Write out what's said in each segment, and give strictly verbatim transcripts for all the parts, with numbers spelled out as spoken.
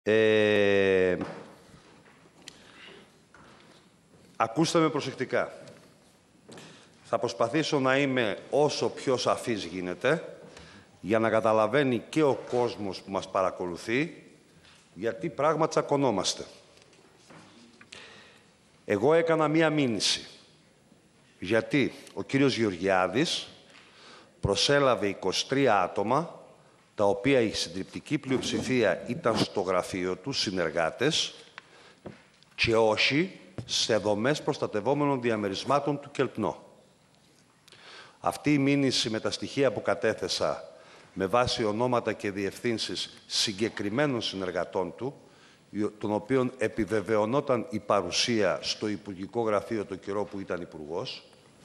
Ε, ακούστε με προσεκτικά. Θα προσπαθήσω να είμαι όσο πιο σαφής γίνεται για να καταλαβαίνει και ο κόσμος που μας παρακολουθεί γιατί πράγμα τσακωνόμαστε. Εγώ έκανα μία μήνυση γιατί ο κύριος Γεωργιάδης προσέλαβε είκοσι τρία άτομα τα οποία η συντριπτική πλειοψηφία ήταν στο γραφείο του, συνεργάτες, και όχι σε δομές προστατευόμενων διαμερισμάτων του Κελπνό. Αυτή η μήνυση με τα στοιχεία που κατέθεσα με βάση ονόματα και διευθύνσεις συγκεκριμένων συνεργατών του, των οποίων επιβεβαιωνόταν η παρουσία στο Υπουργικό Γραφείο το καιρό που ήταν Υπουργός,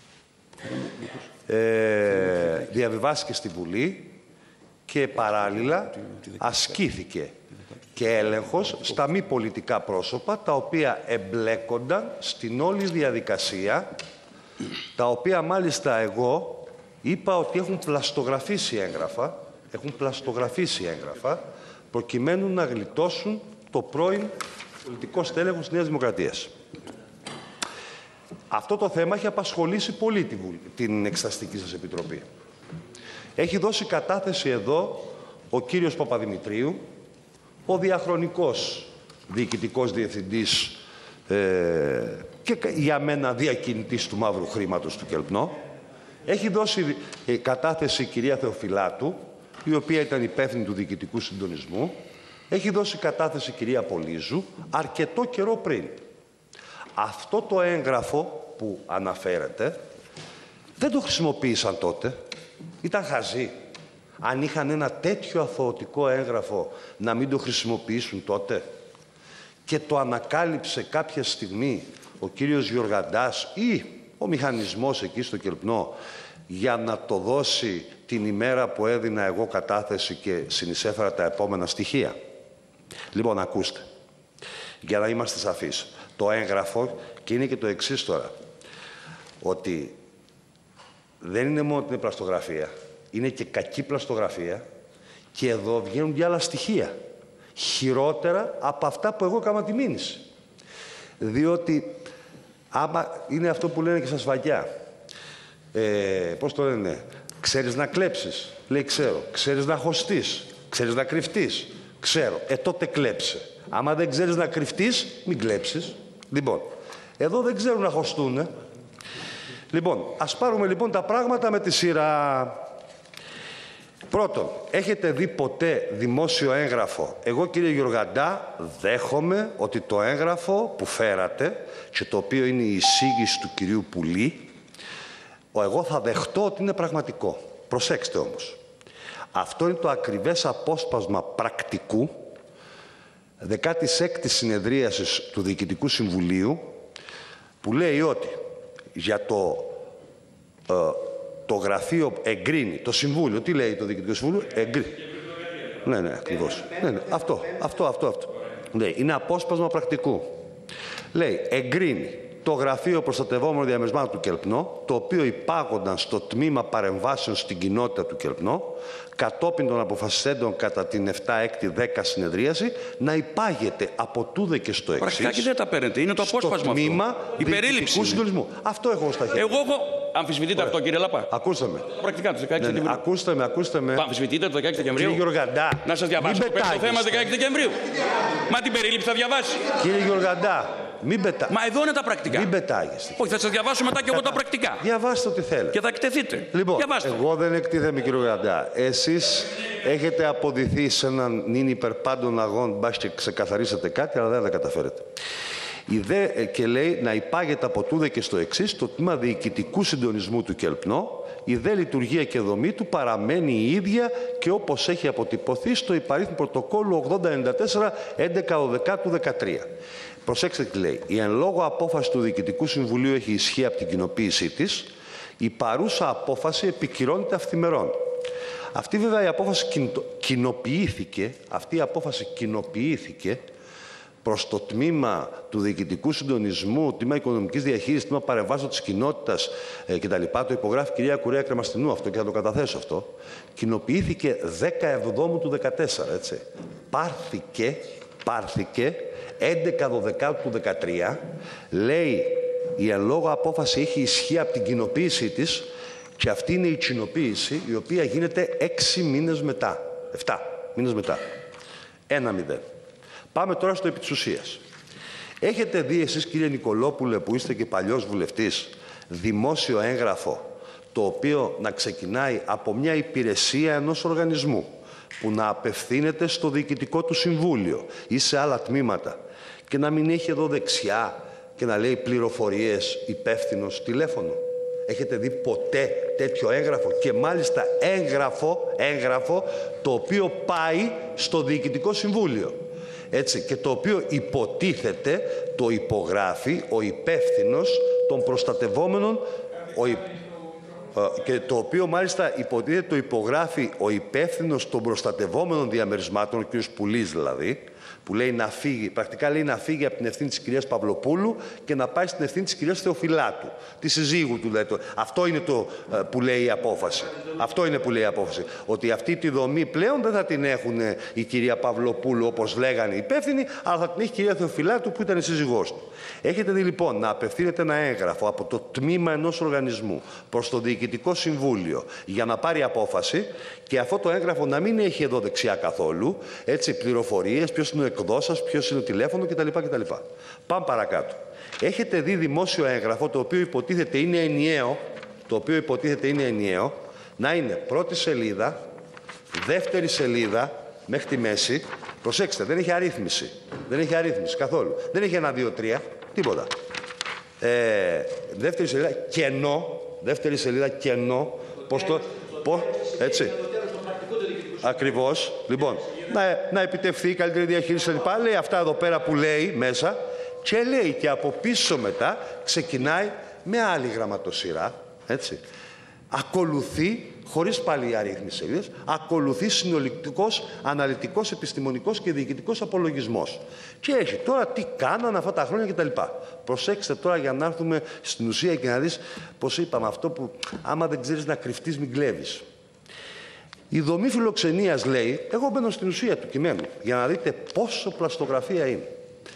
ε, διαβιβάστηκε στη Βουλή και παράλληλα ασκήθηκε και έλεγχος στα μη πολιτικά πρόσωπα τα οποία εμπλέκονταν στην όλη διαδικασία, τα οποία μάλιστα εγώ είπα ότι έχουν πλαστογραφήσει έγγραφα, έχουν πλαστογραφήσει έγγραφα προκειμένου να γλιτώσουν το πρώην πολιτικό στέλεχος της Νέας Δημοκρατίας. Αυτό το θέμα έχει απασχολήσει πολύ την Εξεταστική σας Επιτροπή. Έχει δώσει κατάθεση εδώ ο κύριος Παπαδημητρίου, ο διαχρονικός διοικητικός διευθυντής ε, και για μένα διακινητής του μαύρου χρήματος του Κελπνό. Έχει δώσει ε, κατάθεση η κυρία Θεοφυλάτου, η οποία ήταν υπεύθυνη του διοικητικού συντονισμού. Έχει δώσει κατάθεση η κυρία Πολύζου αρκετό καιρό πριν. Αυτό το έγγραφο που αναφέρεται δεν το χρησιμοποίησαν τότε. Ήταν χαζοί. Αν είχαν ένα τέτοιο αθωωτικό έγγραφο να μην το χρησιμοποιήσουν τότε. Και το ανακάλυψε κάποια στιγμή ο κύριος Γιοργαντάς ή ο μηχανισμός εκεί στο Κελπνό για να το δώσει την ημέρα που έδινα εγώ κατάθεση και συνεισέφερα τα επόμενα στοιχεία. Λοιπόν, ακούστε, για να είμαστε σαφείς. Το έγγραφο, και είναι και το εξής τώρα, ότι δεν είναι μόνο την πλαστογραφία, είναι και κακή πλαστογραφία και εδώ βγαίνουν και άλλα στοιχεία. Χειρότερα από αυτά που εγώ έκανα τη μήνυση. Διότι, άμα είναι αυτό που λένε και στα σφαγιά, ε, πώς το λένε, ξέρεις να κλέψεις, λέει ξέρω, ξέρεις να χωστείς, ξέρεις να κρυφτείς, ξέρω, ε τότε κλέψε. Άμα δεν ξέρεις να κρυφτείς, μην κλέψεις. Λοιπόν, εδώ δεν ξέρουν να χωστούνε. Λοιπόν, ας πάρουμε λοιπόν τα πράγματα με τη σειρά. Πρώτον, έχετε δει ποτέ δημόσιο έγγραφο? Εγώ, κύριε Γιοργαντά, δέχομαι ότι το έγγραφο που φέρατε και το οποίο είναι η εισήγηση του κυρίου Πουλή, εγώ θα δεχτώ ότι είναι πραγματικό. Προσέξτε όμως. Αυτό είναι το ακριβές απόσπασμα πρακτικού δεκάτη έκτη συνεδρίασης του Διοικητικού Συμβουλίου που λέει ότι για το, ε, το γραφείο εγκρίνει, το Συμβούλιο, τι λέει το Διοικητικό Συμβούλιο, εγκρίνει. Ναι, ναι, ακριβώς. Ναι, ναι. Αυτό, αυτό, αυτό, αυτό. Λέει, είναι απόσπασμα πρακτικού. Λέει, εγκρίνει το Γραφείο Προστατευόμενων Διαμερισμάτων του Κελπνό, το οποίο υπάγονταν στο τμήμα παρεμβάσεων στην κοινότητα του Κελπνό, κατόπιν των αποφασιστέντων κατά την επτά έκτη δέκα συνεδρίαση, να υπάγεται από τούδε και στο εξής. Πρακτικά και δεν τα παίρνετε. Είναι το απόσπασμα στο τμήμα διοικητικού συντονισμού. Αυτό έχω στα χέρια. Εγώ έχω. Αμφισβητείτε αυτό, κύριε Λαπά? Ακούστε με. Πρακτικά του δεκαέξι ναι, ναι. Δεκεμβρίου. Ακούστε με, ακούστε με. Αμφισβητείτε το δεκαέξι Δεκεμβρίου. Κύριε Γιοργαντά. Να σας διαβάσω το πέμπτο θέμα δεκαέξι Δεκεμβρίου. Μα την περίληψη θα διαβάσει. Κύριε Γιοργαντά, μην πετά... Μα εδώ είναι τα πρακτικά. Μην πετάγεστε. Όχι, θα σας διαβάσω μετά και εγώ τα πρακτικά. Διαβάστε ό,τι θέλετε. Και θα εκτεθείτε. Λοιπόν, διαβάστε. Εγώ δεν εκτίθεμαι, κύριε Γιοργαντά. Εσείς έχετε αποδειθεί σε έναν νυν υπερπάντων αγών, μπας και ξεκαθαρίσετε κάτι, αλλά δεν τα καταφέρετε. Η δε, και λέει να υπάγεται από τούδε και στο εξής το τμήμα διοικητικού συντονισμού του Κελπνό, η δε λειτουργία και δομή του παραμένει η ίδια και όπως έχει αποτυπωθεί στο υπαρίθμο πρωτοκόλλου ογδόντα ενενήντα τέσσερα έντεκα οδεκάτου του δεκατρία. Προσέξτε τι λέει. Η εν λόγω απόφαση του Διοικητικού Συμβουλίου έχει ισχύ από την κοινοποίησή της. Η παρούσα απόφαση επικυρώνεται αυθημερών. Αυτή βέβαια η απόφαση κοινοποιήθηκε, αυτή η απόφαση κοινοποιήθηκε προς το τμήμα του Διοικητικού Συντονισμού, τμήμα Οικονομικής Διαχείρισης, τμήμα Παρεμβάσεων της Κοινότητας ε, κτλ. Το υπογράφει η κυρία Κουρέα Κρεμαστινού αυτό και θα το καταθέσω αυτό. Κοινοποιήθηκε δέκα εβδόμου του δεκατέσσερα, έτσι. Πάρθηκε πάρθηκε έντεκα δώδεκα του δεκατρία, λέει η εν λόγω απόφαση έχει ισχύ από την κοινοποίησή της και αυτή είναι η κοινοποίηση η οποία γίνεται έξι μήνες μετά. Εφτά μήνες μετά. Ένα μηδέν. Πάμε τώρα στο επί της ουσίας. Έχετε δει εσείς, κύριε Νικολόπουλε, που είστε και παλιός βουλευτής, δημόσιο έγγραφο το οποίο να ξεκινάει από μια υπηρεσία ενός οργανισμού που να απευθύνεται στο διοικητικό του συμβούλιο ή σε άλλα τμήματα και να μην έχει εδώ δεξιά και να λέει πληροφορίες υπεύθυνος τηλέφωνο? Έχετε δει ποτέ τέτοιο έγγραφο? Και μάλιστα έγγραφο, έγγραφο το οποίο πάει στο διοικητικό συμβούλιο. Έτσι, και το οποίο υποτίθεται το υπογράφει ο υπεύθυνος των προστατευόμενων, ο, και το οποίο μάλιστα υποτίθεται το υπογράφει ο υπεύθυνος των προστατευόμενων διαμερισμάτων, ο κ. Πουλής δηλαδή, που λέει να φύγει, πρακτικά λέει να φύγει από την ευθύνη της κυρίας Παυλοπούλου και να πάει στην ευθύνη της κυρίας Θεοφυλάτου, της συζύγου του. Δηλαδή. Αυτό είναι το που λέει η απόφαση. Αυτό είναι που λέει η απόφαση. Ότι αυτή τη δομή πλέον δεν θα την έχουν η κυρία Παυλοπούλου όπως λέγανε οι υπεύθυνοι, αλλά θα την έχει η κυρία Θεοφυλάτου που ήταν η σύζυγός του. Έχετε δει λοιπόν να απευθύνεται ένα έγγραφο από το τμήμα ενός οργανισμού προς το Διοικητικό Συμβούλιο για να πάρει απόφαση και αυτό το έγγραφο να μην έχει εδώ δεξιά καθόλου, έτσι, πληροφορίες, ποιος είναι ο εκδόσας, ποιος είναι το τηλέφωνο κτλ. κτλ. Πάμε παρακάτω. Έχετε δει δημόσιο έγγραφο το οποίο υποτίθεται είναι ενιαίο, το οποίο υποτίθεται είναι ενιαίο, να είναι πρώτη σελίδα, δεύτερη σελίδα μέχρι τη μέση. Προσέξτε, δεν έχει αρρύθμιση. Δεν έχει αρρύθμιση καθόλου. Δεν έχει ένα, δύο, τρία, τίποτα. Ε, δεύτερη σελίδα, κενό. Δεύτερη σελίδα, κενό. Πώς το... Πώς, έτσι. Ακριβώς. Λοιπόν, να, να επιτευχθεί η καλύτερη διαχείριση κλπ. Λέει αυτά εδώ πέρα που λέει μέσα και λέει και από πίσω μετά ξεκινάει με άλλη γραμματοσυρά. Έτσι. Ακολουθεί, χωρίς πάλι αρρύθμιση σελίδες, ακολουθεί συνολικός, αναλυτικός, επιστημονικός και διοικητικός απολογισμός. Και έχει τώρα τι κάνανε αυτά τα χρόνια κτλ. Προσέξτε τώρα για να έρθουμε στην ουσία και να δεις πως είπαμε αυτό που άμα δεν ξέρεις να κρυφτείς μην κλέβεις. Η δομή φιλοξενίας λέει, εγώ μπαίνω στην ουσία του κειμένου για να δείτε πόσο πλαστογραφία είναι.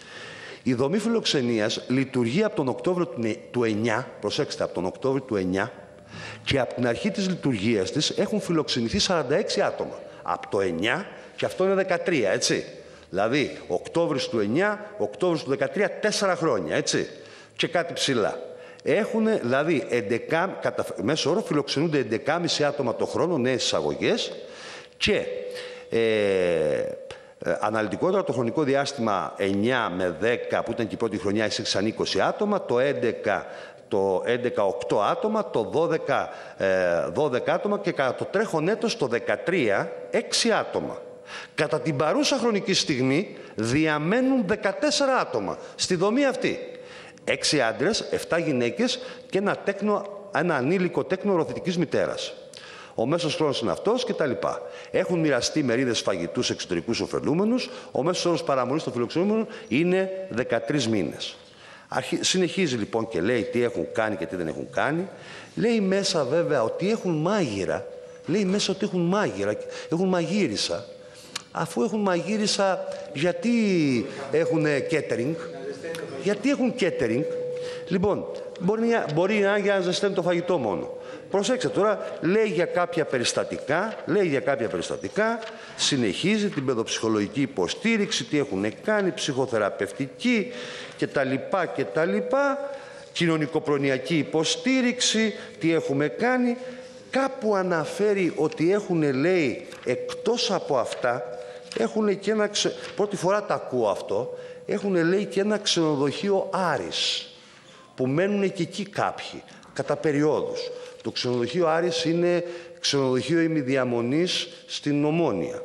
Η δομή φιλοξενίας λειτουργεί από τον Οκτώβριο του εννιά, προσέξτε, από τον Οκτώβριο του εννιά, και από την αρχή της λειτουργίας της έχουν φιλοξενηθεί σαράντα έξι άτομα. Από το εννιά και αυτό είναι δεκατρία, έτσι. Δηλαδή, Οκτώβρης του εννιά, Οκτώβρης του δεκατρία, τέσσερα χρόνια, έτσι. Και κάτι ψηλά. Έχουν, δηλαδή, έντεκα, κατά μέσο όρο φιλοξενούνται έντεκα κόμμα πέντε άτομα το χρόνο, νέες εισαγωγές και ε, ε, αναλυτικότερα το χρονικό διάστημα εννιά με δέκα, που ήταν και η πρώτη χρονιά, εισήξαν είκοσι άτομα, το έντεκα το έντεκα οκτώ άτομα, το δώδεκα, ε, δώδεκα άτομα και κατά το τρέχον έτος το δεκατρία έξι άτομα. Κατά την παρούσα χρονική στιγμή διαμένουν δεκατέσσερα άτομα στη δομή αυτή. έξι άντρες, επτά γυναίκες και ένα, τέκνο, ένα ανήλικο τέκνο οροθετικής μητέρας. Ο μέσος χρόνος είναι αυτός κτλ. Έχουν μοιραστεί μερίδες φαγητού σε εξωτερικούς ωφελούμενους. Ο μέσος όρος παραμονής των φιλοξενούμενων είναι δεκατρείς μήνες. Συνεχίζει λοιπόν και λέει τι έχουν κάνει και τι δεν έχουν κάνει. Λέει μέσα βέβαια ότι έχουν μάγειρα. Λέει μέσα ότι έχουν μάγειρα, έχουν μαγείρισα. Αφού έχουν μαγείρισα, γιατί έχουν catering. Γιατί έχουν catering. Λοιπόν, μπορεί, μπορεί να για να ζεσταίνουν το φαγητό μόνο. Προσέξτε τώρα, λέει για κάποια περιστατικά, λέει για κάποια περιστατικά, συνεχίζει την παιδοψυχολογική υποστήριξη, τι έχουν κάνει, ψυχοθεραπευτική κτλ. κτλ. Κοινωνικοπρονοιακή υποστήριξη, τι έχουμε κάνει. Κάπου αναφέρει ότι έχουν, λέει, εκτός από αυτά, έχουν και ένα, ξε... πρώτη φορά τα ακούω αυτό, έχουν, λέει, και ένα ξενοδοχείο Άρης, που μένουν και εκεί κάποιοι, κατά περιόδους. Το ξενοδοχείο Άρης είναι ξενοδοχείο ημιδιαμονής στην Ομόνια.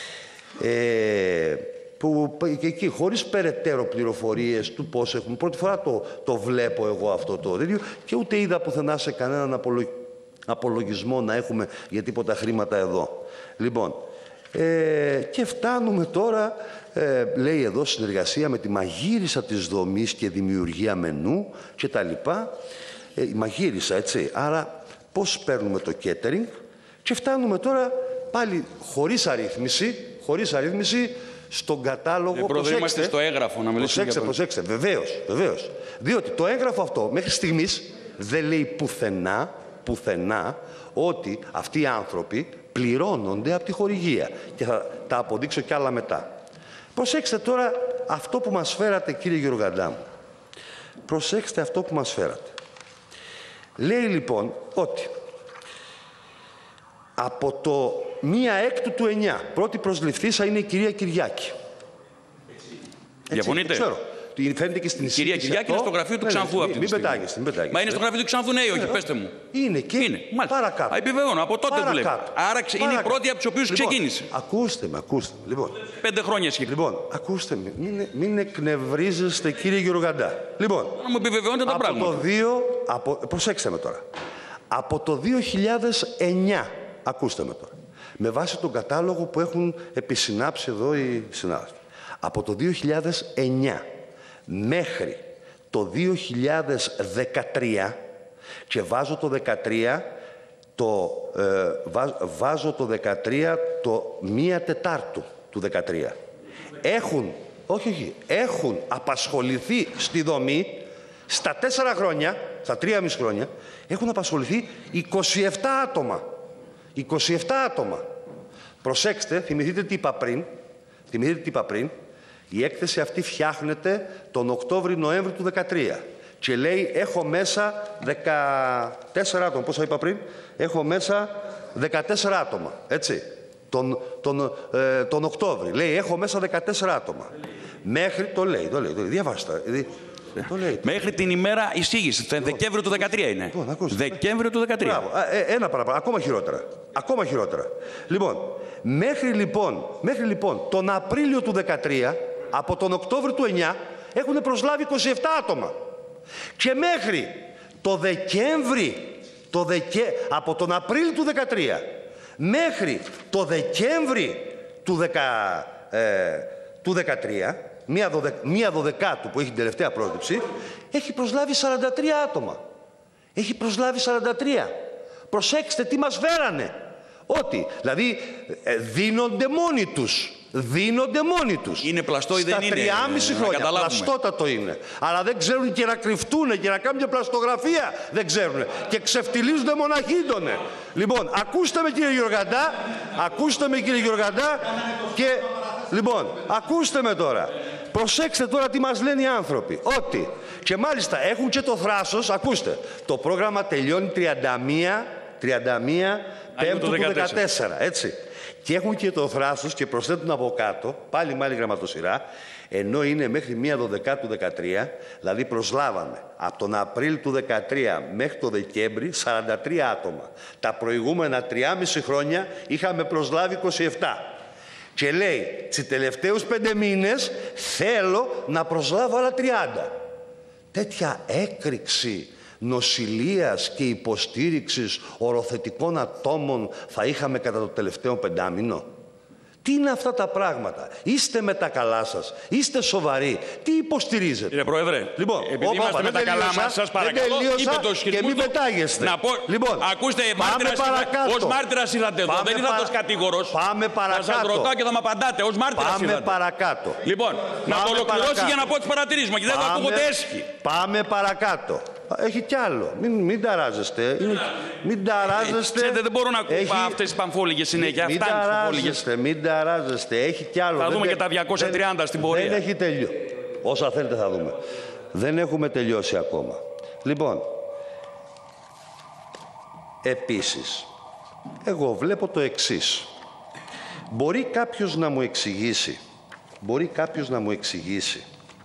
Ε, που και εκεί, χωρίς περαιτέρω πληροφορίες του πώς έχουν. Πρώτη φορά το, το βλέπω εγώ αυτό το τέτοιο και ούτε είδα πουθενά σε κανέναν απολο, απολογισμό να έχουμε για τίποτα χρήματα εδώ. Λοιπόν, ε, και φτάνουμε τώρα, ε, λέει εδώ, συνεργασία με τη μαγείρισα της δομής και δημιουργία μενού και τα λοιπά. Ε, η μαγείρισα, έτσι. Άρα, πώς παίρνουμε το catering και φτάνουμε τώρα πάλι χωρίς αρρύθμιση, χωρίς αρρύθμιση στον κατάλογο. Ε, πρόεδρε, είμαστε στο έγγραφο να μιλήσουμε. Προσέξτε, προσέξτε. Βεβαίως, βεβαίως. Διότι το έγγραφο αυτό μέχρι στιγμής δεν λέει πουθενά, πουθενά ότι αυτοί οι άνθρωποι πληρώνονται από τη χορηγία. Και θα τα αποδείξω κι άλλα μετά. Προσέξτε τώρα αυτό που μας φέρατε, κύριε Γεωργαντά μου. Προσέξτε αυτό που μας φέρατε. Λέει λοιπόν ότι από το μία έκτου του εννιά, πρώτη προσληφθήσα είναι η κυρία Κυριάκη. Διαφωνείτε? Ξέρω. Φαίνεται και στην η κυρία Κυριάκη είναι στο γραφείο του Ξανθού αυτή τη στιγμή. Μην πετάγεστε, μην πετάγεστε. Μα είναι στο γραφείο του Ξανθού, ναι ή όχι, πέστε μου. Είναι και είναι. παρακάτω. Α, επιβεβαιώνω, από τότε δουλεύει. Άρα παρακάτω. Είναι η πρώτη από του οποίου λοιπόν, ξεκίνησε. Ακούστε με, ακούστε με. Λοιπόν, Πέντε χρόνια σχεδόν. Λοιπόν, ακούστε με. Μην, μην εκνευρίζεστε, κύριε Γεωργαντά. Λοιπόν, να μου επιβεβαιώνετε τα από πράγματα. Το δύο, από, προσέξτε με τώρα. Από το δύο χιλιάδες εννιά, ακούστε με τώρα. Με βάση τον κατάλογο που έχουν επισυνάψει εδώ οι συνάδελφοι. Από το δύο χιλιάδες εννιά μέχρι το δύο χιλιάδες δεκατρία, και βάζω το δεκατρία, το, ε, βάζ, βάζω το δεκατρία το μία τετάρτου του δεκατρία. Έχουν, όχι, όχι, έχουν απασχοληθεί στη δομή στα τέσσερα χρόνια, στα τρία μισή χρόνια, έχουν απασχοληθεί είκοσι επτά άτομα. είκοσι επτά άτομα. Προσέξτε, θυμηθείτε τι είπα πριν, θυμηθείτε τι είπα πριν, η έκθεση αυτή φτιάχνεται τον Οκτώβρη-Νοέμβρη του δεκατρία και λέει έχω μέσα δεκατέσσερα άτομα, πόσα είπα πριν, έχω μέσα δεκατέσσερα άτομα, έτσι, τον, τον, ε, τον Οκτώβρη, λέει έχω μέσα δεκατέσσερα άτομα. Μέχρι, το λέει, το λέει, το λέει, διαβάστε. Το λέει. Μέχρι την ημέρα εισήγηση, το Δεκέμβριο του δεκατρία είναι. Λοιπόν, Δεκέμβριο του δεκατρία. Μπράβο. Ε, ένα παραπάνω, ακόμα χειρότερα. Ακόμα χειρότερα. Λοιπόν, μέχρι λοιπόν, μέχρι λοιπόν τον Απρίλιο του δεκατρία, από τον Οκτώβριο του εννιά, έχουν προσλάβει είκοσι επτά άτομα. Και μέχρι το Δεκέμβρη, το Δεκέ... από τον Απρίλιο του δεκατρία, μέχρι το Δεκέμβρη του, δεκα... ε, του δεκατρία, μία, δωδε... μία δωδεκάτου που έχει την τελευταία πρόληψη, έχει προσλάβει σαράντα τρία άτομα. Έχει προσλάβει σαράντα τρία. Προσέξτε τι μας φέρανε. Ότι, δηλαδή, ε, δίνονται μόνοι τους. Δίνονται μόνοι τους. Είναι πλαστό ή δεν είναι? Στα τριάμιση χρόνια. Πλαστότατο είναι. Αλλά δεν ξέρουν και να κρυφτούν και να κάνουν μια πλαστογραφία. Δεν ξέρουν. Και ξεφτιλίζονται μοναχύντονε. Λοιπόν, ακούστε με κύριε Γεωργαντά. Ακούστε με κύριε Γεωργαντά. Και, λοιπόν, ακούστε με τώρα. Προσέξτε τώρα τι μας λένε οι άνθρωποι. Ότι, και μάλιστα έχουν και το θράσος, ακούστε, το πρόγραμμα τελειώνει τριάντα μία Πέμπτου του δεκατέσσερα, έτσι. Και έχουν και το θράσος και προσθέτουν από κάτω, πάλι μάλλη γραμματοσυρά, ενώ είναι μέχρι μία δωδεκάτου του δεκατρία, δηλαδή προσλάβαμε από τον Απρίλιο του δεκατρία μέχρι το Δεκέμβρη σαράντα τρία άτομα. Τα προηγούμενα τριάμιση χρόνια είχαμε προσλάβει είκοσι επτά. Και λέει, τις τελευταίους πέντε μήνες θέλω να προσλάβω άλλα τριάντα. Τέτοια έκρηξη νοσηλείας και υποστήριξης οροθετικών ατόμων θα είχαμε κατά το τελευταίο πεντάμινο. Τι είναι αυτά τα πράγματα? Είστε με τα καλά σας? Είστε σοβαροί? Τι υποστηρίζετε? Κύριε Πρόεδρε, λοιπόν, επειδή όπα, είμαστε όπα, με τα καλά μας, σας παρακαλώ, είπε το και μην πετάγεστε. Να πω, λοιπόν, ακούστε, ως μάρτυρας ήρθατε εδώ, δεν ήρθατε ως κατήγορος. Πάμε παρακάτω. Θα σας ρωτάω και θα με απαντάτε, ως μάρτυρας ήρθατε. Πάμε παρακάτω. Λοιπόν, να το ολοκληρώσει για να πω τις παρατηρήσεις μου, γιατί δεν θα ακούγονται έσχοι. Πάμε παρακάτω. Έχει κι άλλο. Μην, μην ταράζεστε. Μην ταράζεστε. Ξέρετε, δεν μπορώ να ακούω έχει... αυτές τις παμφόλιγες συνέχεια. Μην ταράζεστε, μην ταράζεστε. Έχει κι άλλο. Θα δεν δούμε τε... και τα διακόσια τριάντα δεν, στην πορεία. Δεν έχει τελειώσει. Όσα θέλετε θα δούμε. Δεν έχουμε τελειώσει ακόμα. Λοιπόν, επίσης, εγώ βλέπω το εξής. Μπορεί κάποιος να μου εξηγήσει, μπορεί κάποιος να μου εξηγήσει,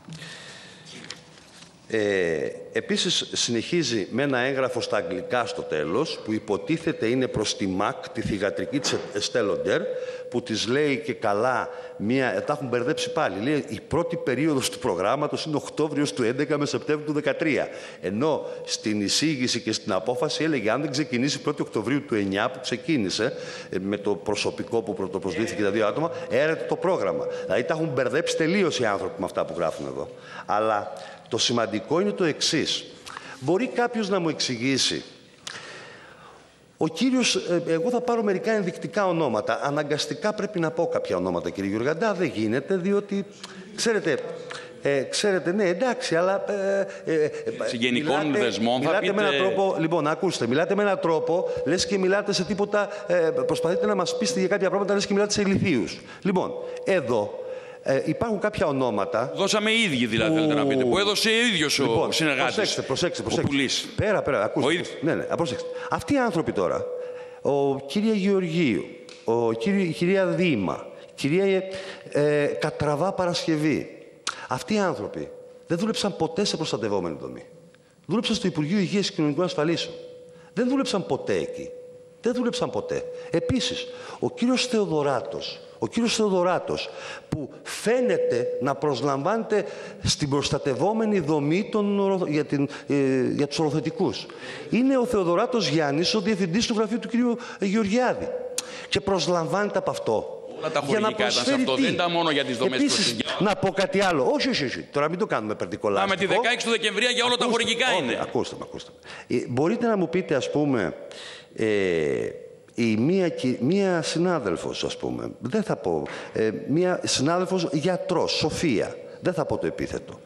Ε, επίσης συνεχίζει με ένα έγγραφο στα αγγλικά στο τέλος που υποτίθεται είναι προς τη ΜΑΚ, τη θυγατρική της Εστέλοντερ, που της λέει και καλά μία, τα έχουν μπερδέψει πάλι, λέει η πρώτη περίοδος του προγράμματος είναι Οκτώβριος του έντεκα με Σεπτέμβριο του δεκατρία, ενώ στην εισήγηση και στην απόφαση έλεγε αν δεν ξεκινήσει πρώτη Οκτωβρίου του εννιά που ξεκίνησε με το προσωπικό που πρωτοπροσλήφθηκε τα δύο άτομα, έρεται το πρόγραμμα. Δηλαδή τα έχουν μπερδέψει τελείως οι άνθρωποι με αυτά που γράφουν εδώ. Αλλά το σημαντικό είναι το εξής. Μπορεί κάποιος να μου εξηγήσει Ο κύριος, ε, εγώ θα πάρω μερικά ενδεικτικά ονόματα. Αναγκαστικά πρέπει να πω κάποια ονόματα, κύριε Γιουργαντά. Δεν γίνεται, διότι, ξέρετε, ε, ξέρετε, ναι, εντάξει, αλλά... Ε, ε, Συγγενικών δεσμών θα μιλάτε πείτε... με έναν τρόπο, λοιπόν, ακούστε, μιλάτε με έναν τρόπο, λες και μιλάτε σε τίποτα, ε, προσπαθείτε να μας πείσετε για κάποια πράγματα, λες και μιλάτε σε ηλιθίους. Λοιπόν, εδώ... Ε, υπάρχουν κάποια ονόματα. Δώσαμε οι ίδιοι, δηλαδή, που... θέλετε να πείτε. Που έδωσε ο ίδιος λοιπόν, ο συνεργάτης. Προσέξτε, προσέξτε, προσέξτε. Ο Πουλής. Πέρα, πέρα, ακούστε. Ο ίδιος. Ναι, ναι, προσέξτε. Αυτοί οι άνθρωποι τώρα, ο κύριε Γεωργίου, ο κύριε, η κυρία Δήμα, η κυρία ε, Κατραβά Παρασκευή, αυτοί οι άνθρωποι δεν δούλεψαν ποτέ σε προστατευόμενη δομή. Δούλεψαν στο Υπουργείο Υγείας και Κοινωνικών Ασφαλίσεων. Δεν δούλεψαν ποτέ εκεί. Δεν δούλεψαν ποτέ. Επίσης, ο κύριος Θεοδωράτος, ο κύριος Θεοδωράτος, που φαίνεται να προσλαμβάνεται στην προστατευόμενη δομή των, για, την, ε, για τους οροθετικούς. Είναι ο Θεοδωράτος Γιάννης, ο διευθυντής του γραφείου του κυρίου Γεωργιάδη. Και προσλαμβάνεται από αυτό. Όλα τα χορηγικά ήταν σε αυτό, τι? Δεν ήταν μόνο για τις δομές Επίσης, να πω κάτι άλλο. Όχι, όχι, όχι. Τώρα μην το κάνουμε περτικολάστικο. Α, με τη δεκαέξι του Δεκεμβρία για όλα ακούστε, τα χορηγικά όχι, είναι. Ακούστε με, ακούστε με. Ε, μπορείτε να μου πείτε, ας πούμε, ε, η μία, μία συνάδελφος, ας πούμε, δεν θα πω, ε, μία συνάδελφος γιατρός, Σοφία, δεν θα πω το επίθετο.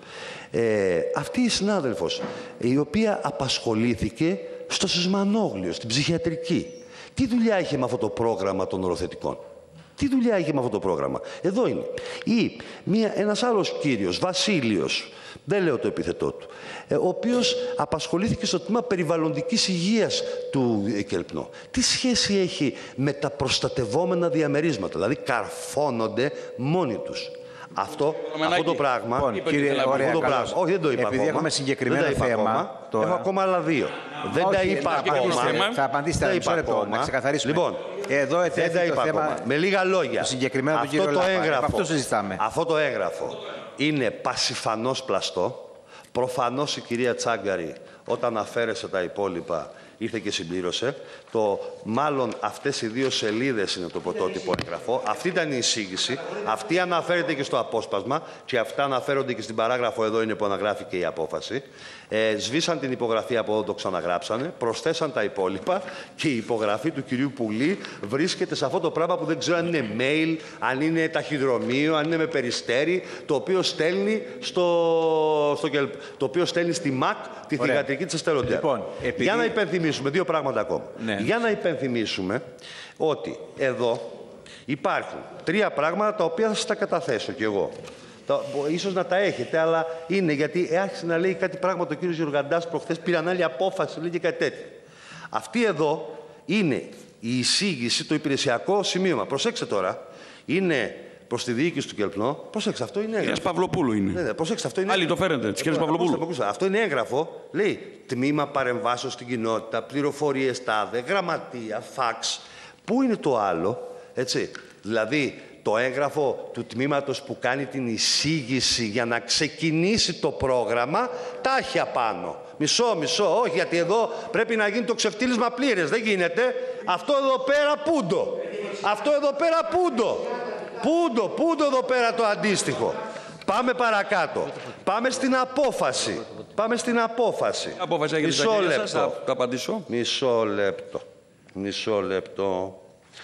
Ε, αυτή η συνάδελφος, η οποία απασχολήθηκε στο Σισμανόγλιο, στην ψυχιατρική. Τι δουλειά είχε με αυτό το πρόγραμμα των οροθετικών? Τι δουλειά είχε με αυτό το πρόγραμμα? Εδώ είναι. Ή μία, ένας άλλος κύριος, Βασίλειος, δεν λέω το επίθετό του, ε, ο οποίος απασχολήθηκε στο τμήμα περιβαλλοντικής υγείας του Κελπνό. Τι σχέση έχει με τα προστατευόμενα διαμερίσματα? Δηλαδή καρφώνονται μόνοι τους. Αυτό, αυτό το πράγμα... Λοιπόν, κύριε, ωραία, αυτό το πράγμα, όχι, δεν το είπα Επειδή ακόμα. έχουμε συγκεκριμένο δεν θέμα... Ακόμα, τώρα... Έχω ακόμα άλλα δύο. Όχι, δεν τα είπα ακόμα. Θα απαντήσετε ένα μισό λεπτό, να ξεκαθαρίσουμε. Λοιπόν, εδώ δεν τα είπα θέμα... ακόμα. Με λίγα λόγια. Το συγκεκριμένο αυτό του κύριο το Λάπα. έγγραφο, αυτό συζητάμε. Αυτό το έγγραφο είναι πασιφανώς πλαστό. Προφανώς η κυρία Τσάγκαρη, όταν αφαίρεσε τα υπόλοιπα, ήρθε και συμπλήρωσε. Το, μάλλον αυτές οι δύο σελίδες είναι το πρωτότυπο έγγραφο. Αυτή ήταν η εισήγηση. Αυτή αναφέρεται και στο απόσπασμα και αυτά αναφέρονται και στην παράγραφο εδώ είναι που αναγράφηκε η απόφαση. Ε, σβήσαν την υπογραφή από εδώ, το ξαναγράψανε, προσθέσαν τα υπόλοιπα και η υπογραφή του κυρίου Πουλή βρίσκεται σε αυτό το πράγμα που δεν ξέρω αν είναι mail, αν είναι ταχυδρομείο, αν είναι με περιστέρι, το οποίο στέλνει, στο, στο, το οποίο στέλνει στη ΜΑΚ τη θυγατρική της Εστελοντέρ. Λοιπόν, επειδή... Για να υπενθυμίσουμε δύο πράγματα ακόμα. Ναι. Για να υπενθυμίσουμε ότι εδώ υπάρχουν τρία πράγματα τα οποία θα σας τα καταθέσω κι εγώ. Τα, ίσως να τα έχετε, αλλά είναι γιατί άρχισε να λέει κάτι πράγματα ο κύριος Γιουργαντάς προχθές, πήραν άλλη απόφαση, λέει και κάτι τέτοιο. Αυτή εδώ είναι η εισήγηση, το υπηρεσιακό σημείωμα. Προσέξτε τώρα, είναι προς τη διοίκηση του Κελπνό. Προσέξτε, αυτό είναι έγγραφο. Κυρίας Παυλοπούλου είναι. Ναι, ναι, προσέξτε, αυτό είναι. Άλλοι το φέρετε, της κυρίας Παυλοπούλου. Ακούστε, ακούστε, αυτό είναι έγγραφο. Λέει τμήμα παρεμβάσεως στην κοινότητα, πληροφορίες τάδε, γραμματεία, φαξ. Πού είναι το άλλο, έτσι. Δηλαδή, το έγγραφο του τμήματος που κάνει την εισήγηση για να ξεκινήσει το πρόγραμμα, τα έχει απάνω. Μισό, μισό, όχι, γιατί εδώ πρέπει να γίνει το ξεφτύλισμα πλήρες. Δεν γίνεται. Αυτό εδώ πέρα πούντο. Αυτό εδώ πέρα πούντο. Πούντο, πούντο εδώ πέρα το αντίστοιχο. Πάμε παρακάτω. Πάμε στην απόφαση. Πάμε στην απόφαση. Απόφαση έχετε Μισό στα λεπτό. σας, θα το απαντήσω. Μισό λεπτό. Μισό λεπτό.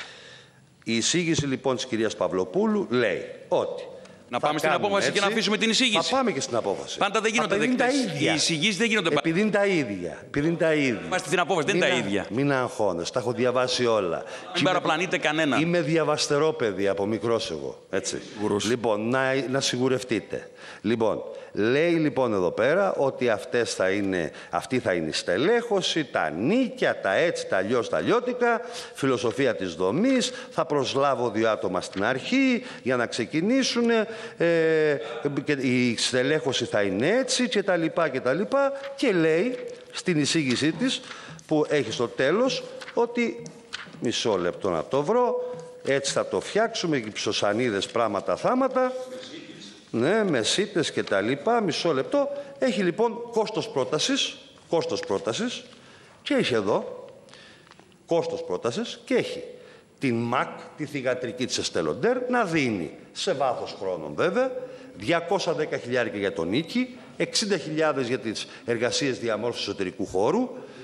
Η εισήγηση λοιπόν της κυρίας Παυλοπούλου λέει ότι... Να πάμε στην απόφαση έτσι, και να αφήσουμε την εισήγηση. Θα πάμε και στην απόφαση. Πάντα δεν γίνονται δεκτές. Οι εισηγήσεις δεν γίνονται πάντα. Επειδή είναι τα ίδια. Επειδή είναι τα ίδια. Είμαστε στην απόφαση, δεν είναι τα ίδια. Μην αγχώνεσαι, τα έχω διαβάσει όλα. Μην παραπλανείτε κανένα. Είμαι διαβαστερό παιδί από μικρός εγώ. Έτσι. Γουρούς. Λοιπόν, να, να σιγουρευτείτε. Λοιπόν, λέει λοιπόν εδώ πέρα ότι αυτές θα είναι, αυτή θα είναι η στελέχωση, τα νίκια, τα έτσι, τα αλλιώς, τα αλλιώτικα, φιλοσοφία της δομής, θα προσλάβω δύο άτομα στην αρχή για να ξεκινήσουν, ε, και η στελέχωση θα είναι έτσι και τα λοιπά και τα λοιπά και λέει στην εισήγησή της που έχει στο τέλος ότι, μισό λεπτό να το βρω, έτσι θα το φτιάξουμε, κυψοσανίδες, πράγματα, θάματα, ναι, μεσίτες και τα λοιπά, μισό λεπτό. Έχει λοιπόν κόστος πρότασης, κόστος πρότασης και έχει εδώ κόστος πρότασης και έχει την ΜΑΚ, τη θυγατρική της Εστελοντέρ, να δίνει σε βάθος χρόνων βέβαια, διακόσια δέκα χιλιάδες για τον νίκη, εξήντα χιλιάδες για τις εργασίες διαμόρφωσης εσωτερικού χώρου,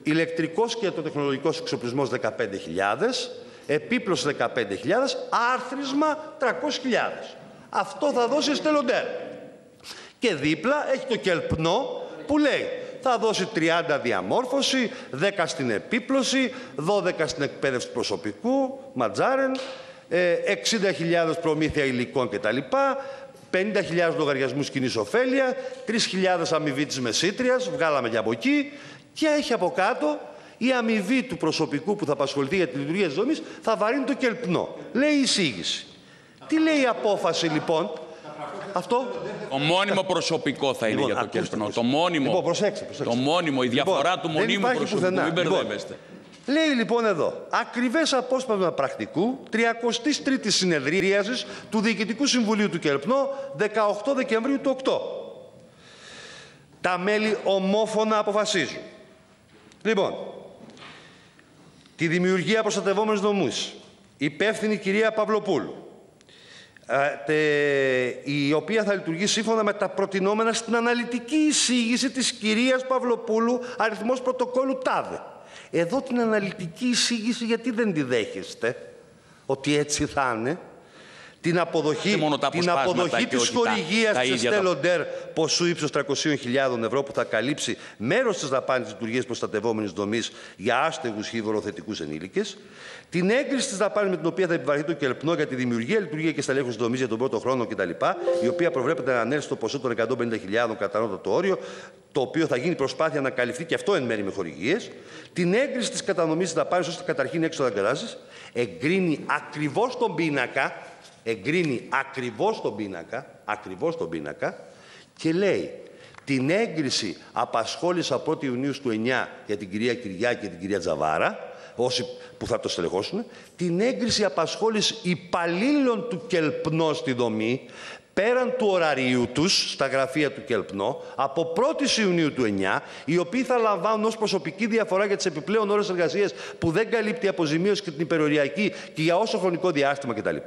ηλεκτρικός και τεχνολογικός εξοπλισμός δεκαπέντε χιλιάδες, επίπλωση δεκαπέντε χιλιάδες, άρθρισμα τριακόσιες χιλιάδες. Αυτό θα δώσει Εστέλοντέρ. Και δίπλα έχει το κελπνό που λέει θα δώσει τριάντα διαμόρφωση, δέκα στην επίπλωση, δώδεκα στην εκπαίδευση προσωπικού, ματζάρεν, εξήντα χιλιάδες προμήθεια υλικών κτλ, πενήντα χιλιάδες λογαριασμούς κοινής ωφέλεια, τρεις χιλιάδες αμοιβή της μεσήτριας, βγάλαμε και από εκεί, και έχει από κάτω η αμοιβή του προσωπικού που θα απασχοληθεί για τη λειτουργία της δομής θα βαρύνει το κελπνό. Λέει η εισήγηση. Τι λέει η απόφαση λοιπόν? Αυτό. Το μόνιμο προσωπικό θα είναι, λοιπόν, για το κελπνό. Το μόνιμο, λοιπόν, προσέξτε, προσέξτε. Το μόνιμο, η διαφορά, λοιπόν, του μονίμου προσωπικού. Μην μπερδεύεστε. Λοιπόν, λέει λοιπόν εδώ, ακριβές απόσπασμα πρακτικού τριακοστής τρίτης συνεδρίασης του Διοικητικού Συμβουλίου του Κελπνό δεκαοκτώ Δεκεμβρίου του οκτώ. Τα μέλη ομόφωνα αποφασίζουν. Λοιπόν, τη δημιουργία προστατευόμενης δομούς, υπεύθυνη κυρία Παυλοπούλου, η οποία θα λειτουργεί σύμφωνα με τα προτινόμενα στην αναλυτική εισήγηση της κυρίας Παυλοπούλου, αριθμός πρωτοκόλλου τάδε. Εδώ την αναλυτική εισήγηση γιατί δεν τη δέχεστε, ότι έτσι θα είναι? Την αποδοχή, την αποδοχή της χορηγίας της Εστέλοντέρ ποσού ύψους τριακοσίων χιλιάδων ευρώ που θα καλύψει μέρος της δαπάνης της λειτουργίας προστατευόμενης δομής για άστεγους ή δωροθετικούς ενήλικες. Την έγκριση της δαπάνης με την οποία θα επιβαρυνθεί το κελπνό για τη δημιουργία, λειτουργία και στελέχωση της δομής για τον πρώτο χρόνο κτλ. Η οποία προβλέπεται να ανέλθει στο ποσό των εκατόν πενήντα χιλιάδων κατά ανώτατο όριο, το οποίο θα γίνει προσπάθεια να καλυφθεί και αυτό εν μέρει με χορηγίες. Την έγκριση της κατανομής της δαπάνης ώστε καταρχήν έξοδα εγκατάστασης. Εγκρίνει ακριβώς τον πίνακα. Εγκρίνει ακριβώς τον πίνακα, ακριβώς τον πίνακα και λέει την έγκριση απασχόληση από πρώτη Ιουνίου του εννιά για την κυρία Κυριάκη και την κυρία Τζαβάρα, όσοι που θα το στελεχώσουν, την έγκριση απασχόληση υπαλλήλων του Κελπνό στη δομή, πέραν του ωραρίου τους, στα γραφεία του Κελπνό, από πρώτη Ιουνίου του εννιά, οι οποίοι θα λαμβάνουν ως προσωπική διαφορά για τις επιπλέον ώρες εργασίας που δεν καλύπτει η αποζημίωση και την υπεροριακή και για όσο χρονικό διάστημα κτλ.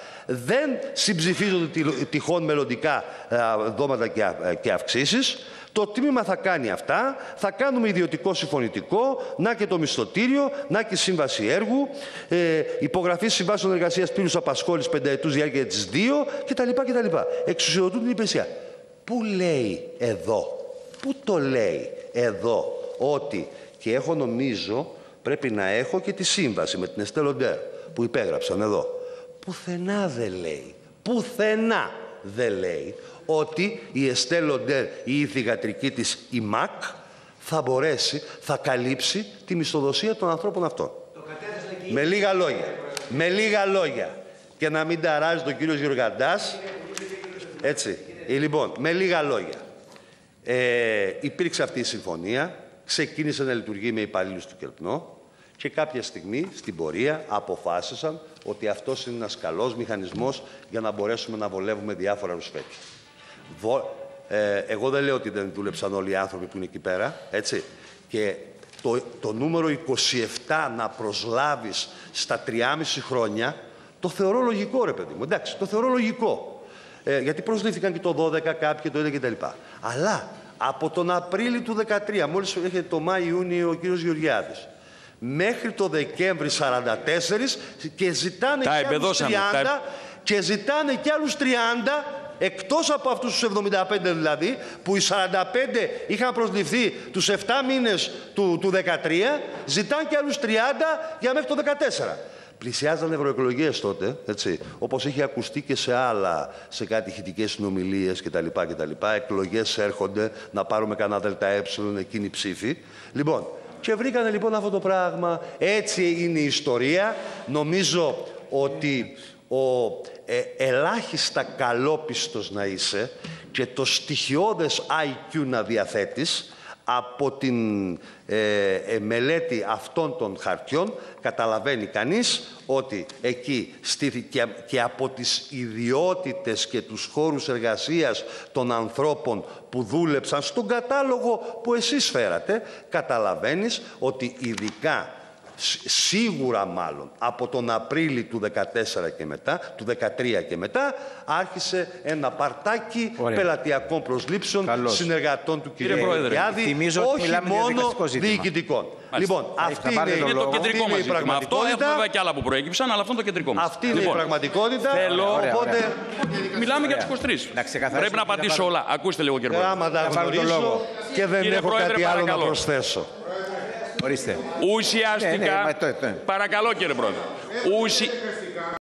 Δεν συμψηφίζονται τυχόν μελλοντικά δώματα και αυξήσεις. Το τμήμα θα κάνει αυτά, θα κάνουμε ιδιωτικό συμφωνητικό, να και το μισθωτήριο, να και σύμβαση έργου, ε, υπογραφή συμβάσεων εργασίας πλήρους απασχόλησης πενταετούς διάρκεια της δύο κτλ. κτλ. Εξουσιοδοτούν την υπηρεσία. Πού λέει εδώ, πού το λέει εδώ ότι, και έχω νομίζω πρέπει να έχω και τη σύμβαση με την Εστέλοντέρ που υπέγραψαν εδώ. Πουθενά δεν λέει, πουθενά δεν λέει ότι η Εστέλοντέρ ή η θυγατρική της η ΜΑΚ θα μπορέσει, θα καλύψει τη μισθοδοσία των ανθρώπων αυτών. Με λίγα λόγια, με λίγα λόγια, και να μην ταράζει τον κύριο Γεωργαντάς, έτσι, λοιπόν, με λίγα λόγια, ε, υπήρξε αυτή η συμφωνία, ξεκίνησε να λειτουργεί με υπαλλήλους του Κελπνό και κάποια στιγμή στην πορεία αποφάσισαν ότι αυτός είναι ένας καλός μηχανισμός για να μπορέσουμε να βολεύουμε διάφορα ρουσφέτια. Ε, εγώ δεν λέω ότι δεν δούλεψαν όλοι οι άνθρωποι που είναι εκεί πέρα, έτσι. Και το, το νούμερο είκοσι επτά να προσλάβεις στα τριάμισι χρόνια, το θεωρώ λογικό, ρε παιδί μου. Εντάξει, το θεωρώ λογικό. Ε, γιατί προσλήφθηκαν και το δώδεκα κάποιοι, το έντεκα κτλ. Αλλά από τον Απρίλιο του δεκατρία, μόλις έρχεται το Μάιο-Ιούνιο ο κύριος Γεωργιάδης, μέχρι το Δεκέμβρη σαράντα τέσσερα και ζητάνε και άλλους τριάντα, τα... και ζητάνε και άλλους τριάντα, εκτός από αυτούς τους εβδομήντα πέντε δηλαδή, που οι σαράντα πέντε είχαν προσληφθεί τους επτά μήνες του, του δεκατρία, ζητάνε και άλλους τριάντα για μέχρι το δεκατέσσερα. Πλησιάζαν ευρωεκλογές τότε, έτσι, όπως είχε ακουστεί και σε άλλα, σε κάτι ηχητικές συνομιλίες κτλ. κτλ. Εκλογές έρχονται, να πάρουμε κανένα ΔΕΛΤΑ εκείνη η ψήφη. Λοιπόν, και βρήκανε λοιπόν αυτό το πράγμα. Έτσι είναι η ιστορία. Νομίζω ότι ο ε, ελάχιστα καλόπιστος να είσαι και το στοιχειώδες άι κιου να διαθέτεις από την ε, ε, μελέτη αυτών των χαρτιών, καταλαβαίνει κανείς ότι εκεί στήθηκε και από τις ιδιότητες και τους χώρους εργασίας των ανθρώπων που δούλεψαν στον κατάλογο που εσείς φέρατε, καταλαβαίνεις ότι ειδικά σίγουρα μάλλον από τον Απρίλη του δεκατέσσερα και μετά, του δεκατρία και μετά, άρχισε ένα παρτάκι Ωραία. πελατειακών προσλήψεων Καλώς. συνεργατών του κ. Γεωργιάδη, όχι μόνο διοικητικών. Λοιπόν, αυτή είναι, είναι το κεντρικό μας η πραγματικότητα. Αυτό έχουμε βέβαια και άλλα που προέκυψαν, αλλά αυτό είναι το κεντρικό μας. Αυτή λοιπόν, είναι η πραγματικότητα. Θέλω, ωραία, οπότε... ωραία. Μιλάμε για τους είκοσι τρεις. Πρέπει να απαντήσω όλα. Ακούστε λίγο, κύριε Πρόεδρε. Άμα τα γνωρίζω και δεν κύριε έχω Πρόεδρε, κάτι άλλο παρακαλώ. να προσθέσω. Ορίστε. Ουσιαστικά, ναι, ναι, μα, το, το. παρακαλώ κύριε Πρόεδρε, Ουσι...